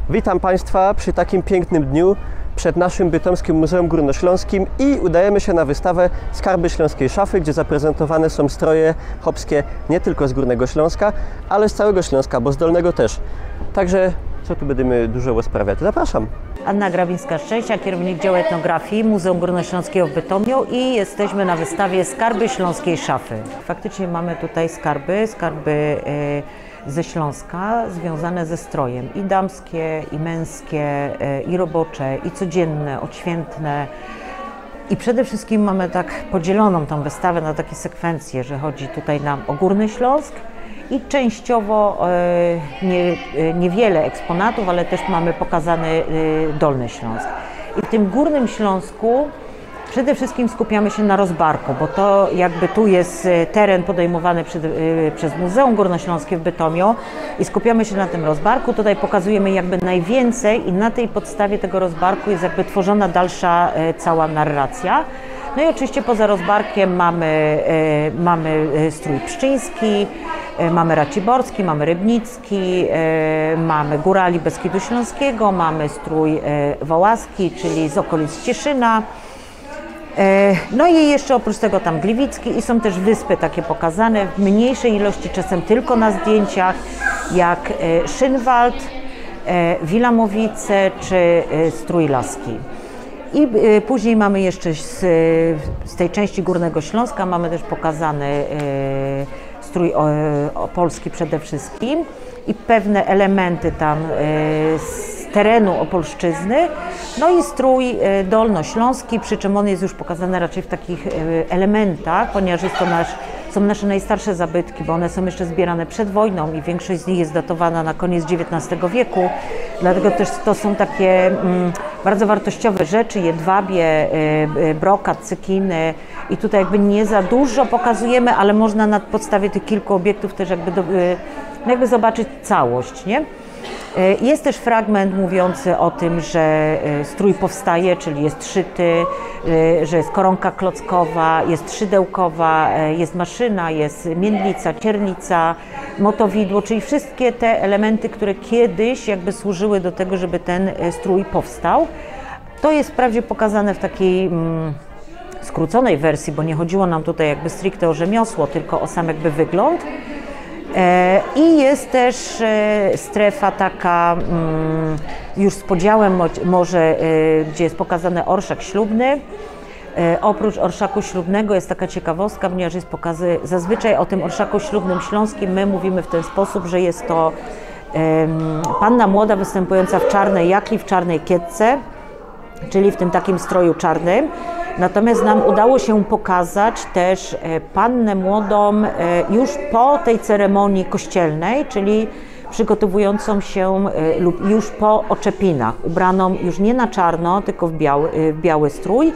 Witam Państwa przy takim pięknym dniu przed naszym bytomskim Muzeum Górnośląskim i udajemy się na wystawę Skarby Śląskiej Szafy, gdzie zaprezentowane są stroje chłopskie nie tylko z Górnego Śląska, ale z całego Śląska, bo z Dolnego też. Także co tu będziemy dużo rozprawiać? Zapraszam. Anna Grabińska-Szczęścia, kierownik działu etnografii Muzeum Górnośląskiego w Bytomiu i jesteśmy na wystawie Skarby Śląskiej Szafy. Faktycznie mamy tutaj skarby ze Śląska związane ze strojem i damskie, i męskie, i robocze, i codzienne, odświętne. I przede wszystkim mamy tak podzieloną tą wystawę na takie sekwencje, że chodzi tutaj nam o Górny Śląsk i częściowo niewiele eksponatów, ale też mamy pokazany Dolny Śląsk. I w tym Górnym Śląsku przede wszystkim skupiamy się na rozbarku, bo to jakby tu jest teren podejmowany przez Muzeum Górnośląskie w Bytomiu i skupiamy się na tym rozbarku. Tutaj pokazujemy jakby najwięcej i na tej podstawie tego rozbarku jest jakby tworzona dalsza cała narracja. No i oczywiście poza rozbarkiem mamy strój pszczyński, mamy raciborski, mamy rybnicki, mamy górali Beskidu Śląskiego, mamy strój wołaski, czyli z okolic Cieszyna. No i jeszcze oprócz tego tam gliwicki i są też wyspy takie pokazane w mniejszej ilości, czasem tylko na zdjęciach, jak Szynwald, Wilamowice czy Strój Laski. I później mamy jeszcze z tej części Górnego Śląska mamy też pokazany strój opolski przede wszystkim i pewne elementy tam z terenu Opolszczyzny, no i strój dolnośląski, przy czym on jest już pokazany raczej w takich elementach, ponieważ jest to są nasze najstarsze zabytki, bo one są jeszcze zbierane przed wojną i większość z nich jest datowana na koniec XIX wieku, dlatego też to są takie bardzo wartościowe rzeczy, jedwabie, brokat, cykiny i tutaj jakby nie za dużo pokazujemy, ale można na podstawie tych kilku obiektów też jakby zobaczyć całość, nie? Jest też fragment mówiący o tym, że strój powstaje, czyli jest szyty, że jest koronka klockowa, jest szydełkowa, jest maszyna, jest miedlica, ciernica, motowidło, czyli wszystkie te elementy, które kiedyś jakby służyły do tego, żeby ten strój powstał. To jest wprawdzie pokazane w takiej skróconej wersji, bo nie chodziło nam tutaj jakby stricte o rzemiosło, tylko o sam jakby wygląd. I jest też strefa taka już z podziałem może, gdzie jest pokazany orszak ślubny. Oprócz orszaku ślubnego jest taka ciekawostka, ponieważ jest pokazy, zazwyczaj o tym orszaku ślubnym śląskim my mówimy w ten sposób, że jest to panna młoda występująca w czarnej jakli, w czarnej kietce, czyli w tym takim stroju czarnym. Natomiast nam udało się pokazać też pannę młodą już po tej ceremonii kościelnej, czyli przygotowującą się lub już po oczepinach, ubraną już nie na czarno, tylko w biały strój.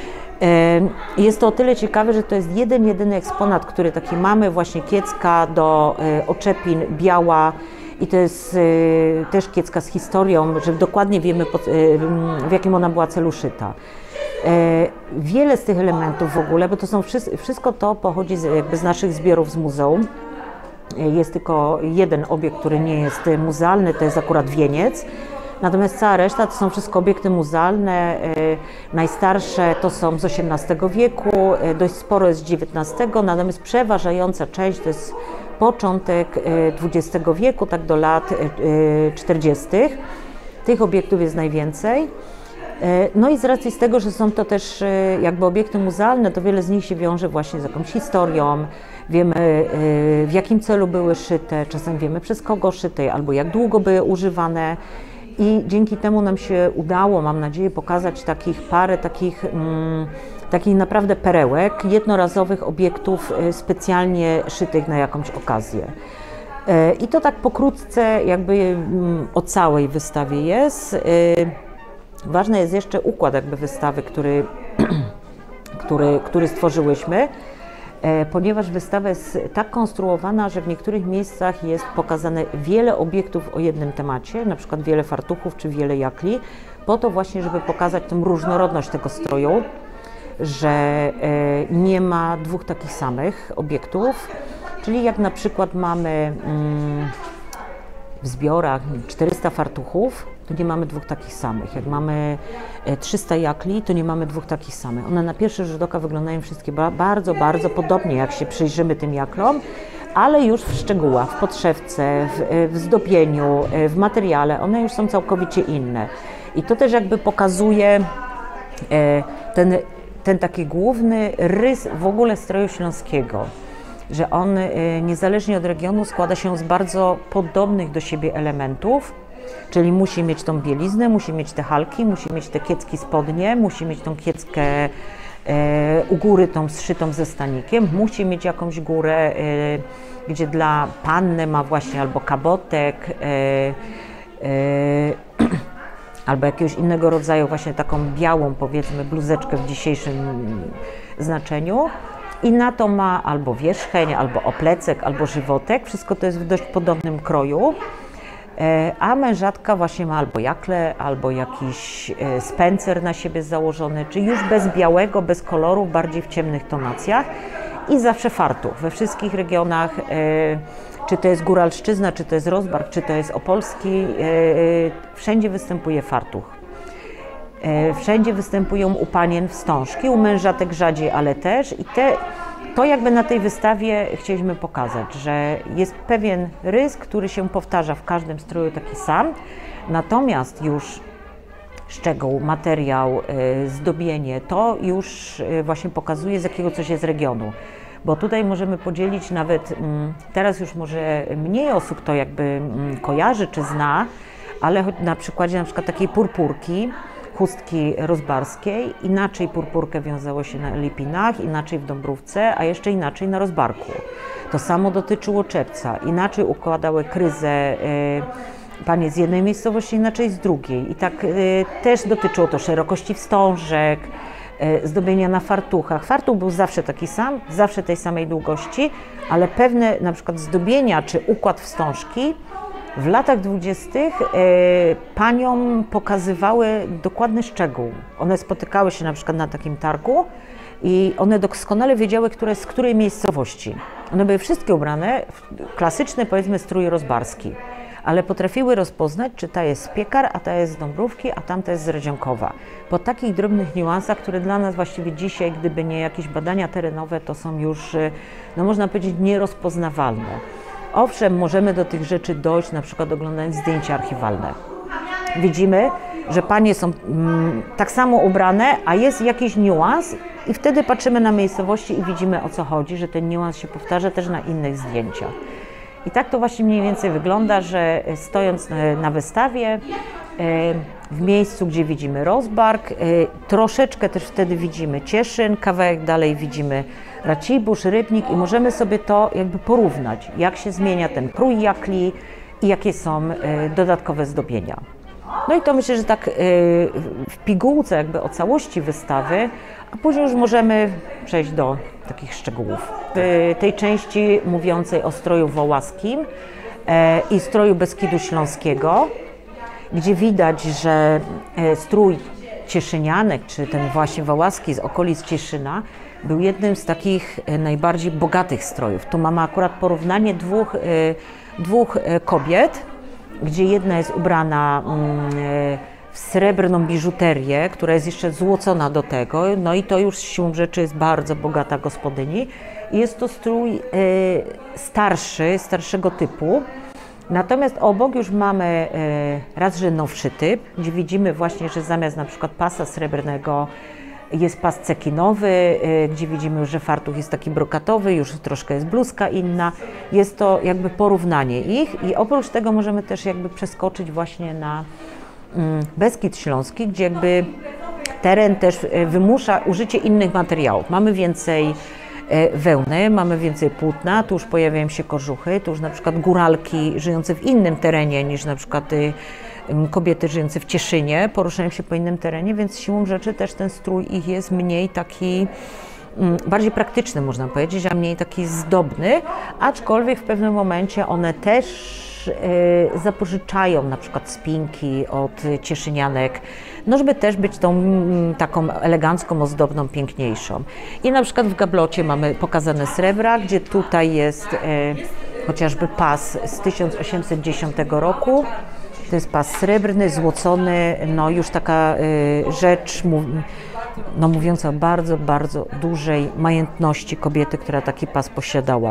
Jest to o tyle ciekawe, że to jest jedyny eksponat, który taki mamy, właśnie kiecka do oczepin biała. I to jest też kiecka z historią, że dokładnie wiemy, w jakim ona była celu szyta. Wiele z tych elementów w ogóle, bo to są wszystko to pochodzi z naszych zbiorów z muzeum. Jest tylko jeden obiekt, który nie jest muzealny, to jest akurat wieniec. Natomiast cała reszta to są wszystko obiekty muzealne. Najstarsze to są z XVIII wieku, dość sporo jest z XIX, natomiast przeważająca część to jest początek XX wieku, tak do lat 40. Tych obiektów jest najwięcej. No i z racji z tego, że są to też jakby obiekty muzealne, to wiele z nich się wiąże właśnie z jakąś historią. Wiemy, w jakim celu były szyte, czasem wiemy, przez kogo szyte, albo jak długo były używane. I dzięki temu nam się udało, mam nadzieję, pokazać parę takich naprawdę perełek, jednorazowych obiektów specjalnie szytych na jakąś okazję. I to tak pokrótce jakby o całej wystawie jest. Ważny jest jeszcze układ jakby wystawy, który stworzyłyśmy, ponieważ wystawa jest tak konstruowana, że w niektórych miejscach jest pokazane wiele obiektów o jednym temacie, na przykład wiele fartuchów czy wiele jakli, po to właśnie, żeby pokazać tę różnorodność tego stroju, że nie ma dwóch takich samych obiektów, czyli jak na przykład mamy w zbiorach 400 fartuchów, to nie mamy dwóch takich samych. Jak mamy 300 jakli, to nie mamy dwóch takich samych. One na pierwszy rzut oka wyglądają wszystkie bardzo, bardzo podobnie, jak się przyjrzymy tym jaklom, ale już w szczegółach, w podszewce, w zdobieniu, w materiale, one już są całkowicie inne. I to też jakby pokazuje ten taki główny rys w ogóle stroju śląskiego, że on niezależnie od regionu składa się z bardzo podobnych do siebie elementów, czyli musi mieć tą bieliznę, musi mieć te halki, musi mieć te kiecki spodnie, musi mieć tą kieckę u góry tą zszytą ze stanikiem, musi mieć jakąś górę, gdzie dla panny ma właśnie albo kabotek, albo jakiegoś innego rodzaju właśnie taką białą, powiedzmy, bluzeczkę w dzisiejszym znaczeniu. I na to ma albo wierzcheń, albo oplecek, albo żywotek. Wszystko to jest w dość podobnym kroju. A mężatka właśnie ma albo jakle, albo jakiś spencer na siebie założony, czy już bez białego, bez kolorów, bardziej w ciemnych tonacjach. I zawsze fartuch we wszystkich regionach, czy to jest Góralszczyzna, czy to jest Rozbark, czy to jest Opolski, wszędzie występuje fartuch. Wszędzie występują u panien wstążki, u mężatek rzadziej, ale też. I to jakby na tej wystawie chcieliśmy pokazać, że jest pewien rys, który się powtarza w każdym stroju taki sam, natomiast już szczegół, materiał, zdobienie, to już właśnie pokazuje, z jakiego coś jest regionu. Bo tutaj możemy podzielić nawet, teraz już może mniej osób to jakby kojarzy czy zna, ale na przykładzie takiej purpurki, chustki rozbarskiej, inaczej purpurkę wiązało się na Lipinach, inaczej w Dąbrówce, a jeszcze inaczej na Rozbarku. To samo dotyczyło czepca, inaczej układały kryzę panie z jednej miejscowości, inaczej z drugiej. I tak też dotyczyło to szerokości wstążek, zdobienia na fartuchach. Fartuch był zawsze taki sam, zawsze tej samej długości, ale pewne na przykład zdobienia czy układ wstążki w latach 20. Paniom pokazywały dokładny szczegół. One spotykały się na przykład na takim targu i one doskonale wiedziały, które z której miejscowości. One były wszystkie ubrane w klasyczny, powiedzmy, strój rozbarski, ale potrafiły rozpoznać, czy ta jest z Piekar, a ta jest z Dąbrówki, a tamta jest z Radzionkowa. Po takich drobnych niuansach, które dla nas właściwie dzisiaj, gdyby nie jakieś badania terenowe, to są już, no można powiedzieć, nierozpoznawalne. Owszem, możemy do tych rzeczy dojść, na przykład oglądając zdjęcia archiwalne. Widzimy, że panie są tak samo ubrane, a jest jakiś niuans i wtedy patrzymy na miejscowości i widzimy, o co chodzi, że ten niuans się powtarza też na innych zdjęciach. I tak to właśnie mniej więcej wygląda, że stojąc na wystawie, w miejscu, gdzie widzimy Rozbark, troszeczkę też wtedy widzimy Cieszyn, kawałek dalej widzimy Racibórz, Rybnik i możemy sobie to jakby porównać, jak się zmienia ten krój jakli i jakie są dodatkowe zdobienia. No i to myślę, że tak w pigułce jakby o całości wystawy, a później już możemy przejść do takich szczegółów. W tej części mówiącej o stroju wołaskim i stroju Beskidu Śląskiego, gdzie widać, że strój cieszynianek, czy ten właśnie wołaski z okolic Cieszyna, był jednym z takich najbardziej bogatych strojów. Tu mamy akurat porównanie dwóch kobiet, gdzie jedna jest ubrana w srebrną biżuterię, która jest jeszcze złocona do tego, no i to już siłą rzeczy jest bardzo bogata gospodyni. Jest to strój starszego typu. Natomiast obok już mamy raz, że nowszy typ, gdzie widzimy właśnie, że zamiast na przykład pasa srebrnego jest pas cekinowy, gdzie widzimy, że fartuch jest taki brokatowy, już troszkę jest bluzka inna. Jest to jakby porównanie ich i oprócz tego możemy też jakby przeskoczyć właśnie na Beskid Śląski, gdzie jakby teren też wymusza użycie innych materiałów. Mamy więcej wełny, mamy więcej płótna, tu już pojawiają się kożuchy, tu już na przykład góralki żyjące w innym terenie niż na przykład kobiety żyjące w Cieszynie poruszają się po innym terenie, więc siłą rzeczy też ten strój ich jest mniej taki, bardziej praktyczny można powiedzieć, a mniej taki zdobny, aczkolwiek w pewnym momencie one też zapożyczają na przykład spinki od cieszynianek, no żeby też być tą taką elegancką, ozdobną, piękniejszą. I na przykład w gablocie mamy pokazane srebra, gdzie tutaj jest chociażby pas z 1810 roku. To jest pas srebrny, złocony, no już taka rzecz no mówiąca o bardzo, bardzo dużej majętności kobiety, która taki pas posiadała.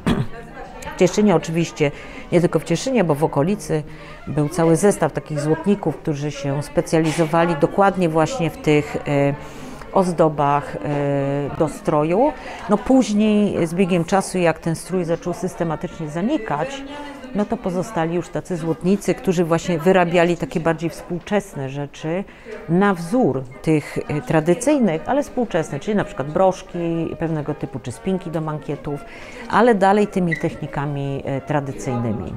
W Cieszynie oczywiście, nie tylko w Cieszynie, bo w okolicy był cały zestaw takich złotników, którzy się specjalizowali dokładnie właśnie w tych ozdobach do stroju. No później z biegiem czasu, jak ten strój zaczął systematycznie zanikać, no to pozostali już tacy złotnicy, którzy właśnie wyrabiali takie bardziej współczesne rzeczy na wzór tych tradycyjnych, ale współczesne, czyli na przykład broszki pewnego typu, czy spinki do mankietów, ale dalej tymi technikami tradycyjnymi.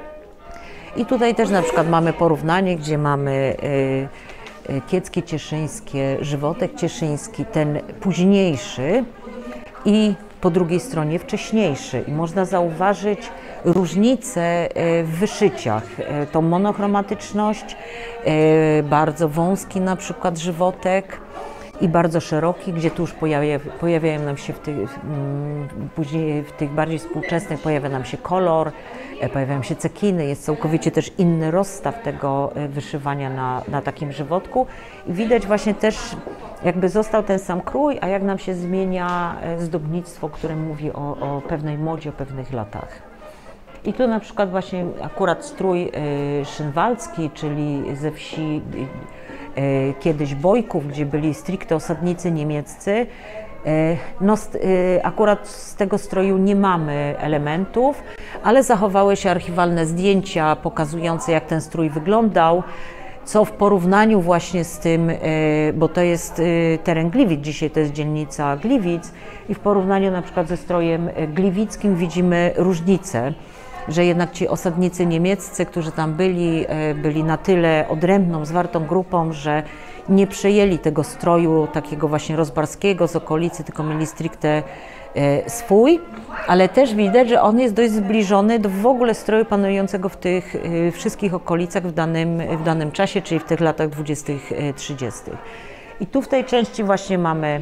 I tutaj też na przykład mamy porównanie, gdzie mamy kiecki cieszyńskie, żywotek cieszyński, ten późniejszy i po drugiej stronie wcześniejszy. I można zauważyć różnice w wyszyciach, tą monochromatyczność, bardzo wąski na przykład żywotek i bardzo szeroki, gdzie tu już pojawiają nam się później w tych bardziej współczesnych pojawia nam się kolor, pojawiają się cekiny, jest całkowicie też inny rozstaw tego wyszywania na takim żywotku i widać właśnie też jakby został ten sam krój, a jak nam się zmienia zdobnictwo, które mówi o pewnej modzie, o pewnych latach. I tu na przykład właśnie akurat strój szynwaldzki, czyli ze wsi kiedyś Bojków, gdzie byli stricte osadnicy niemieccy. No, akurat z tego stroju nie mamy elementów, ale zachowały się archiwalne zdjęcia pokazujące, jak ten strój wyglądał, co w porównaniu właśnie z tym, bo to jest teren Gliwic, dzisiaj to jest dzielnica Gliwic i w porównaniu na przykład ze strojem gliwickim widzimy różnicę, że jednak ci osadnicy niemieccy, którzy tam byli na tyle odrębną, zwartą grupą, że nie przejęli tego stroju takiego właśnie rozbarskiego z okolicy, tylko mieli stricte swój, ale też widać, że on jest dość zbliżony do w ogóle stroju panującego w tych wszystkich okolicach w danym czasie, czyli w tych latach 20-30. I tu w tej części właśnie mamy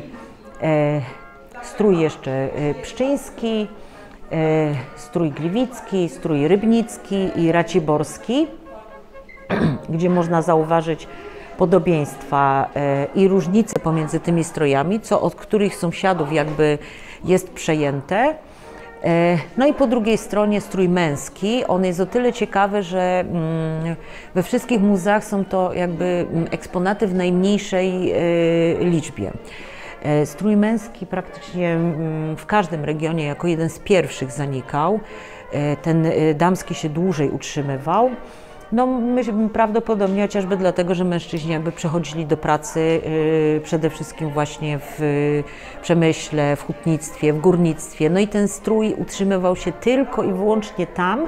strój jeszcze pszczyński, strój gliwicki, strój rybnicki i raciborski, gdzie można zauważyć podobieństwa i różnice pomiędzy tymi strojami, co od których sąsiadów jakby jest przejęte. No i po drugiej stronie strój męski. On jest o tyle ciekawy, że we wszystkich muzeach są to jakby eksponaty w najmniejszej liczbie. Strój męski praktycznie w każdym regionie jako jeden z pierwszych zanikał. Ten damski się dłużej utrzymywał. No prawdopodobnie chociażby dlatego, że mężczyźni jakby przechodzili do pracy przede wszystkim właśnie w przemyśle, w hutnictwie, w górnictwie. No i ten strój utrzymywał się tylko i wyłącznie tam,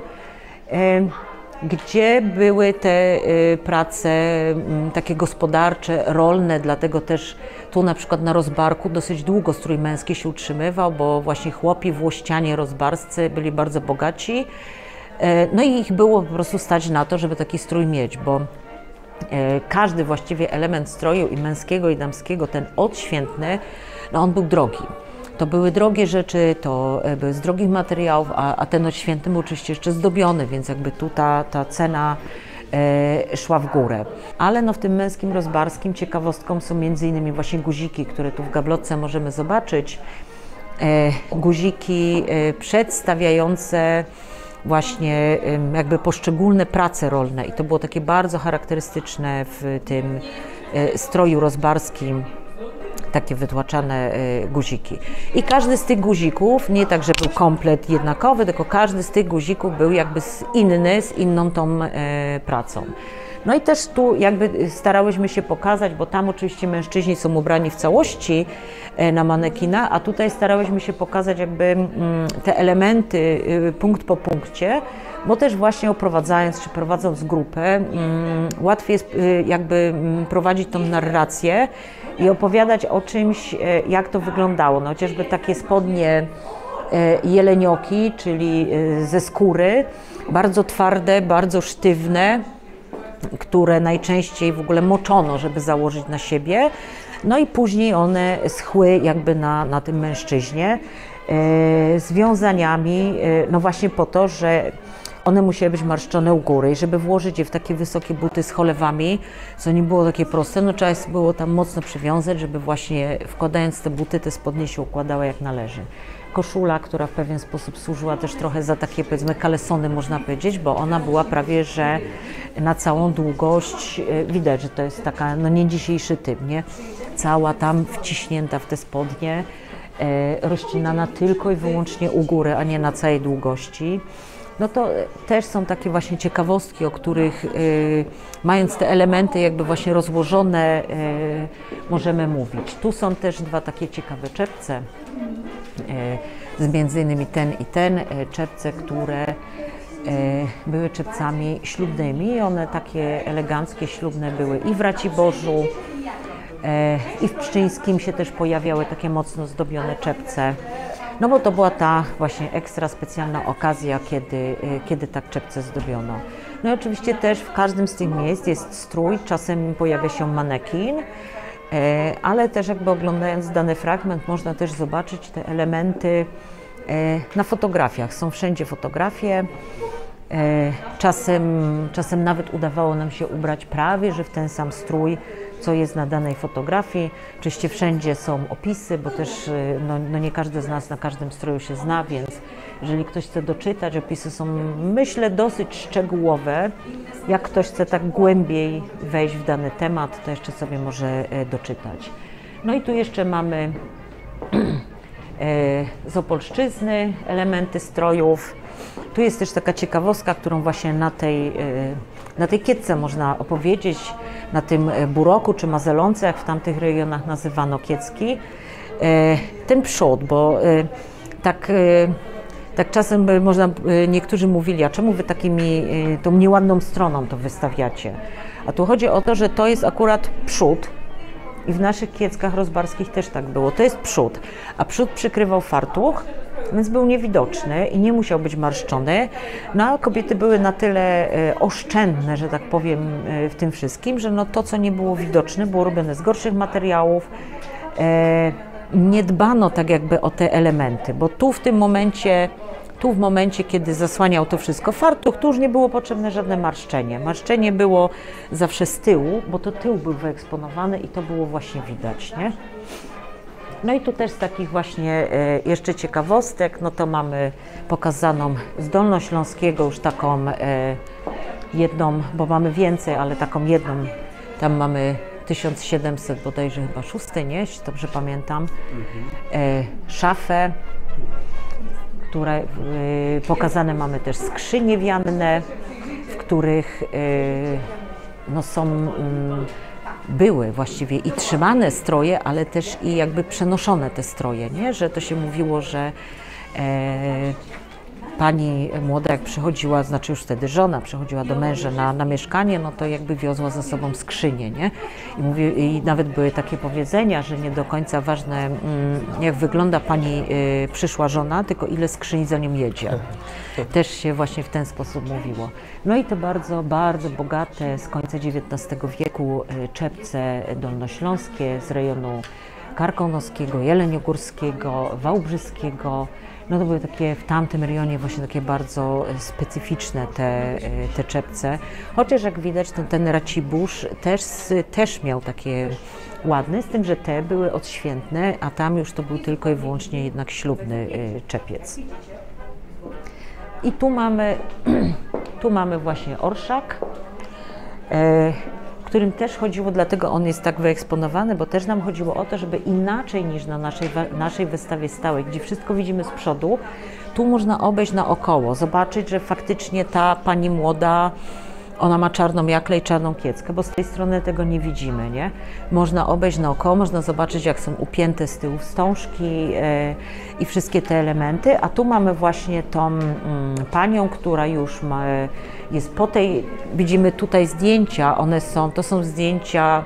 gdzie były te prace takie gospodarcze, rolne, dlatego też tu na przykład na Rozbarku dosyć długo strój męski się utrzymywał, bo właśnie chłopi, włościanie rozbarscy byli bardzo bogaci. No i ich było po prostu stać na to, żeby taki strój mieć, bo każdy właściwie element stroju i męskiego i damskiego, ten odświętny, no on był drogi. To były drogie rzeczy, to były z drogich materiałów, a ten odświętny był oczywiście jeszcze zdobiony, więc jakby tu ta cena szła w górę. Ale no w tym męskim rozbarskim ciekawostką są m.in. właśnie guziki, które tu w gablotce możemy zobaczyć. Guziki przedstawiające właśnie jakby poszczególne prace rolne i to było takie bardzo charakterystyczne w tym stroju rozbarskim, takie wytłaczane guziki. I każdy z tych guzików, nie tak, że był komplet jednakowy, tylko każdy z tych guzików był jakby inny, z inną tą pracą. No i też tu jakby starałyśmy się pokazać, bo tam oczywiście mężczyźni są ubrani w całości na manekina, a tutaj starałyśmy się pokazać jakby te elementy punkt po punkcie, bo też właśnie oprowadzając czy prowadząc grupę, łatwiej jest jakby prowadzić tą narrację i opowiadać o czymś, jak to wyglądało. No chociażby takie spodnie jelenioki, czyli ze skóry, bardzo twarde, bardzo sztywne, które najczęściej w ogóle moczono, żeby założyć na siebie. No i później one schły jakby na tym mężczyźnie. z wiązaniami, no właśnie po to, że one musiały być marszczone u góry i żeby włożyć je w takie wysokie buty z cholewami, co nie było takie proste, no trzeba było tam mocno przywiązać, żeby właśnie wkładając te buty, te spodnie się układały jak należy. Koszula, która w pewien sposób służyła też trochę za takie, powiedzmy, kalesony, można powiedzieć, bo ona była prawie, że na całą długość, widać, że to jest taka, no nie dzisiejszy typ, nie? Cała tam wciśnięta w te spodnie, rozcinana tylko i wyłącznie u góry, a nie na całej długości. No to też są takie właśnie ciekawostki, o których mając te elementy jakby właśnie rozłożone, możemy mówić. Tu są też dwa takie ciekawe czepce, między innymi ten i ten, czepce, które były czepcami ślubnymi. One takie eleganckie, ślubne były i w Raciborzu, i w Pszczyńskim się też pojawiały takie mocno zdobione czepce. No bo to była ta właśnie ekstra specjalna okazja, kiedy tak czepce zdobiono. No i oczywiście też w każdym z tych miejsc jest strój, czasem pojawia się manekin, ale też jakby oglądając dany fragment można też zobaczyć te elementy na fotografiach. Są wszędzie fotografie. Czasem nawet udawało nam się ubrać prawie, że w ten sam strój, co jest na danej fotografii. Oczywiście wszędzie są opisy, bo też no nie każdy z nas na każdym stroju się zna, więc jeżeli ktoś chce doczytać, opisy są, myślę, dosyć szczegółowe. Jak ktoś chce tak głębiej wejść w dany temat, to jeszcze sobie może doczytać. No i tu jeszcze mamy z Opolszczyzny elementy strojów. Tu jest też taka ciekawostka, którą właśnie na tej kietce można opowiedzieć, na tym buroku czy mazelonce, jak w tamtych rejonach nazywano kiecki. Ten przód, bo tak czasem można, niektórzy mówili, a czemu wy tą nieładną stroną to wystawiacie? A tu chodzi o to, że to jest akurat przód. I w naszych kieckach rozbarskich też tak było. To jest przód, a przód przykrywał fartuch, więc był niewidoczny i nie musiał być marszczony. No a kobiety były na tyle oszczędne, że tak powiem, w tym wszystkim, że no to, co nie było widoczne, było robione z gorszych materiałów. Nie dbano tak jakby o te elementy, bo tu w momencie, kiedy zasłaniał to wszystko fartuch, tu już nie było potrzebne żadne marszczenie. Marszczenie było zawsze z tyłu, bo to tył był wyeksponowany i to było właśnie widać, nie? No i tu też z takich właśnie jeszcze ciekawostek, no to mamy pokazaną z Dolnośląskiego już taką jedną, bo mamy więcej, ale taką jedną, tam mamy 1700 bodajże chyba 6, nie? Jeśli dobrze pamiętam, szafę, które pokazane mamy też skrzynie wianne, w których no były właściwie i trzymane stroje, ale też i jakby przenoszone te stroje, nie? Że to się mówiło, że pani młoda jak przychodziła, znaczy już wtedy żona przychodziła do męża na mieszkanie, no to jakby wiozła ze sobą skrzynię, nie? I nawet były takie powiedzenia, że nie do końca ważne jak wygląda pani przyszła żona, tylko ile skrzyń za nią jedzie. Też się właśnie w ten sposób mówiło. No i te bardzo, bardzo bogate z końca XIX wieku czepce dolnośląskie z rejonu Karkonoskiego, Jeleniogórskiego, Wałbrzyskiego. No to były takie w tamtym rejonie właśnie takie bardzo specyficzne te czepce. Chociaż jak widać ten Racibórz też miał takie ładne, z tym, że te były odświętne, a tam już to był tylko i wyłącznie jednak ślubny czepiec. I tu mamy właśnie orszak, którym też chodziło, dlatego on jest tak wyeksponowany, bo też nam chodziło o to, żeby inaczej niż na naszej wystawie stałej, gdzie wszystko widzimy z przodu, tu można obejść naokoło, zobaczyć, że faktycznie ta pani młoda, ona ma czarną jakle i czarną kieckę, bo z tej strony tego nie widzimy, nie? Można obejść naokoło, można zobaczyć, jak są upięte z tyłu wstążki i wszystkie te elementy, a tu mamy właśnie tą panią, która już jest po tej, widzimy tutaj zdjęcia, to są zdjęcia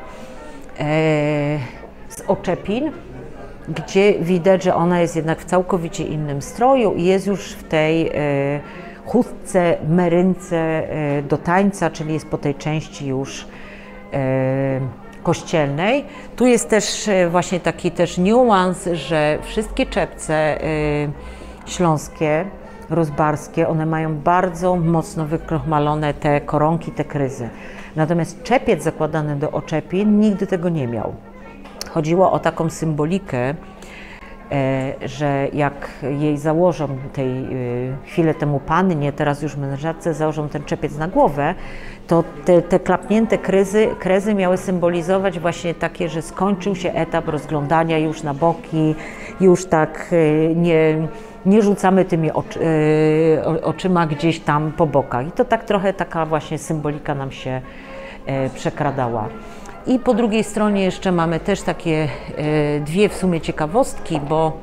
z oczepin, gdzie widać, że ona jest jednak w całkowicie innym stroju i jest już w tej chustce, merynce do tańca, czyli jest po tej części już kościelnej. Tu jest też właśnie taki też niuans, że wszystkie czepce śląskie, rozbarskie, one mają bardzo mocno wykrochmalone te koronki, te kryzy. Natomiast czepiec zakładany do oczepin nigdy tego nie miał. Chodziło o taką symbolikę, że jak jej założą chwilę temu pannie, teraz już mężatce, założą ten czepiec na głowę, to te klapnięte krezy miały symbolizować właśnie takie, że skończył się etap rozglądania już na boki, już tak nie rzucamy tymi oczyma gdzieś tam po bokach. I to tak trochę taka właśnie symbolika nam się przekradała. I po drugiej stronie jeszcze mamy też takie dwie w sumie ciekawostki,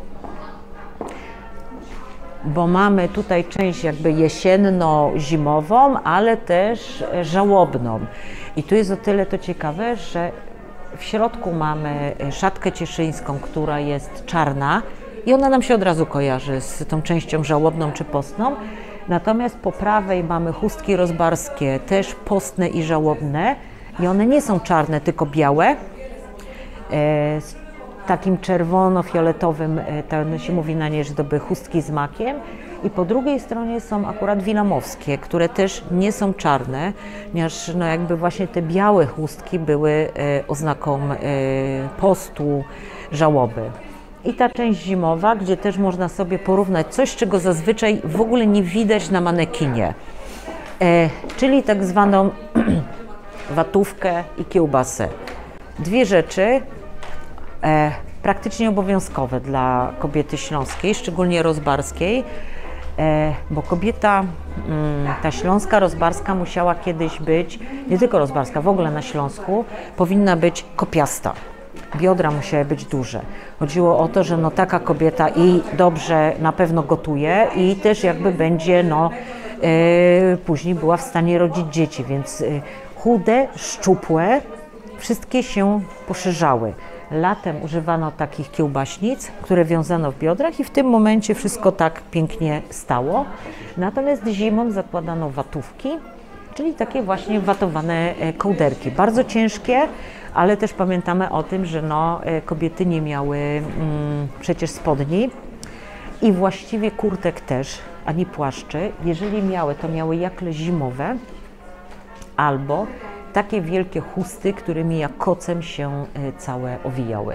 bo mamy tutaj część jakby jesienno-zimową, ale też żałobną. I tu jest o tyle to ciekawe, że w środku mamy szatkę cieszyńską, która jest czarna i ona nam się od razu kojarzy z tą częścią żałobną czy postną. Natomiast po prawej mamy chustki rozbarskie, też postne i żałobne. I one nie są czarne, tylko białe, z takim czerwono-fioletowym, to się mówi na nie, że to były chustki z makiem. I po drugiej stronie są akurat wilamowskie, które też nie są czarne, ponieważ no jakby właśnie te białe chustki były oznaką postu, żałoby. I ta część zimowa, gdzie też można sobie porównać coś, czego zazwyczaj w ogóle nie widać na manekinie, czyli tak zwaną watówkę i kiełbasę. Dwie rzeczy praktycznie obowiązkowe dla kobiety śląskiej, szczególnie rozbarskiej, bo kobieta, ta śląska, rozbarska musiała kiedyś być, nie tylko rozbarska, w ogóle na Śląsku, powinna być kopiasta. Biodra musiały być duże. Chodziło o to, że no taka kobieta i dobrze na pewno gotuje i też jakby będzie później była w stanie rodzić dzieci, więc chude, szczupłe, wszystkie się poszerzały. Latem używano takich kiełbaśnic, które wiązano w biodrach i w tym momencie wszystko tak pięknie stało. Natomiast zimą zakładano watówki, czyli takie właśnie watowane kołderki. Bardzo ciężkie, ale też pamiętamy o tym, że kobiety nie miały przecież spodni i właściwie kurtek też, ani płaszczy. Jeżeli miały, to miały jakle zimowe, albo takie wielkie chusty, którymi jak kocem się całe owijały.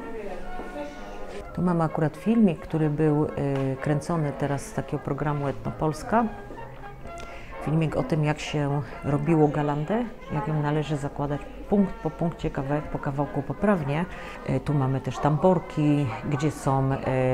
Tu mamy akurat filmik, który był kręcony teraz z takiego programu Etnopolska. Filmik o tym, jak się robiło galandę, jak ją należy zakładać punkt po punkcie, kawałek po kawałku poprawnie. Tu mamy też tamborki, gdzie są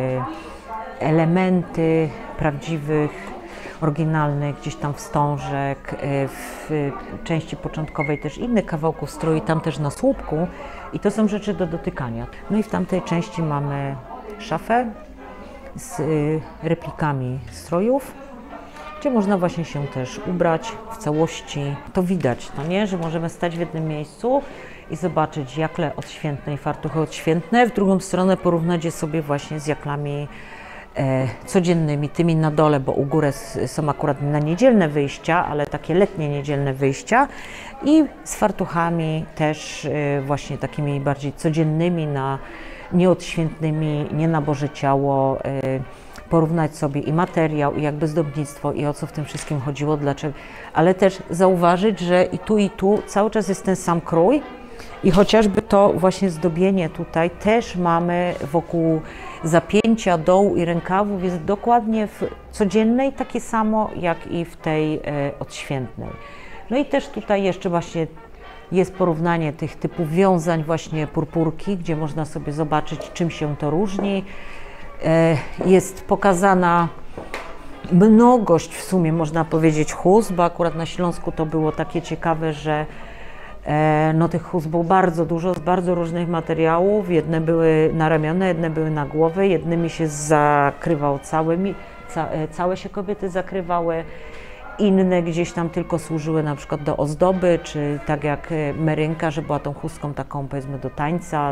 elementy prawdziwych, oryginalnych, gdzieś tam wstążek, w części początkowej też innych kawałków stroju, tam też na słupku i to są rzeczy do dotykania. No i w tamtej części mamy szafę z replikami strojów, gdzie można właśnie się też ubrać w całości. To widać, no nie, że możemy stać w jednym miejscu i zobaczyć jakle odświętne i fartuchy odświętne, w drugą stronę porównać je sobie właśnie z jaklami codziennymi, tymi na dole, bo u góry są akurat na niedzielne wyjścia, ale takie letnie niedzielne wyjścia i z fartuchami też właśnie takimi bardziej codziennymi, nieodświętnymi, nie na Boże Ciało, porównać sobie i materiał, i jakby zdobnictwo, i o co w tym wszystkim chodziło, dlaczego, ale też zauważyć, że i tu cały czas jest ten sam krój i chociażby to właśnie zdobienie tutaj też mamy wokół zapięcia dołu i rękawów jest dokładnie w codziennej takie samo jak i w tej odświętnej. No i też tutaj jeszcze właśnie jest porównanie tych typów wiązań właśnie purpurki, gdzie można sobie zobaczyć, czym się to różni. Jest pokazana mnogość w sumie, można powiedzieć, chust, bo akurat na Śląsku to było takie ciekawe, że tych chust było bardzo dużo, z bardzo różnych materiałów. Jedne były na ramiona, jedne były na głowę, jednymi się zakrywał całe się kobiety zakrywały, inne gdzieś tam tylko służyły na przykład do ozdoby, czy tak jak merynka, że była tą chustką taką powiedzmy do tańca,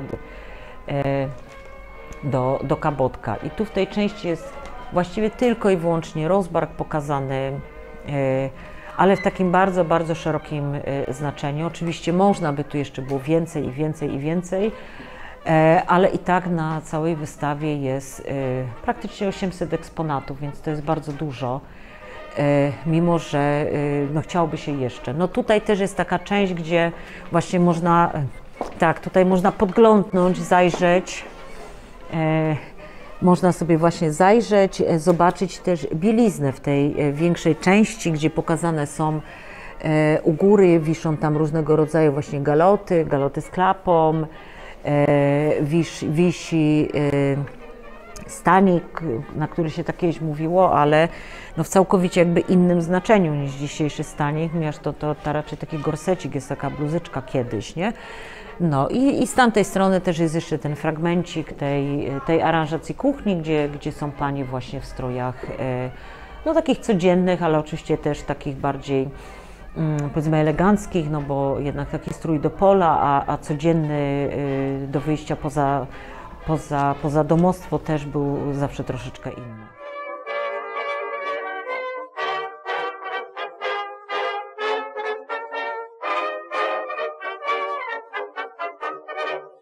do kabotka. I tu w tej części jest właściwie tylko i wyłącznie rozbark pokazany, ale w takim bardzo, bardzo szerokim znaczeniu. Oczywiście można by tu jeszcze było więcej i więcej i więcej, ale i tak na całej wystawie jest praktycznie 800 eksponatów, więc to jest bardzo dużo, mimo że no, chciałoby się jeszcze. No tutaj też jest taka część, gdzie właśnie można, tak, tutaj można podglądnąć, zajrzeć. Można sobie właśnie zajrzeć, zobaczyć też bieliznę w tej większej części, gdzie pokazane są u góry, wiszą tam różnego rodzaju właśnie galoty, galoty z klapą, wisi stanik, na który się tak kiedyś mówiło, ale no w całkowicie jakby innym znaczeniu niż dzisiejszy stanik, ponieważ to raczej taki gorsecik, jest taka bluzyczka kiedyś, nie? No i z tamtej strony też jest jeszcze ten fragmencik tej aranżacji kuchni, gdzie są panie właśnie w strojach no takich codziennych, ale oczywiście też takich bardziej powiedzmy eleganckich, no bo jednak taki strój do pola, a codzienny do wyjścia poza domostwo też był zawsze troszeczkę inny.